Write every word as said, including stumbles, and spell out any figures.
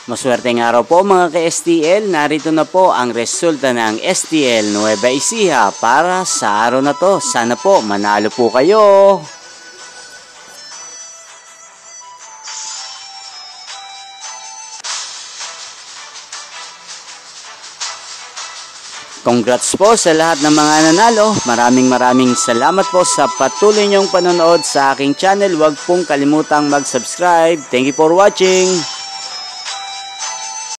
Maswerteng araw po mga ka-S T L, narito na po ang resulta ng S T L Nueva Ecija para sa araw na to. Sana po manalo po kayo. Congrats po sa lahat ng mga nanalo. Maraming maraming salamat po sa patuloy niyong panonood sa aking channel. Huwag pong kalimutang mag-subscribe. Thank you for watching.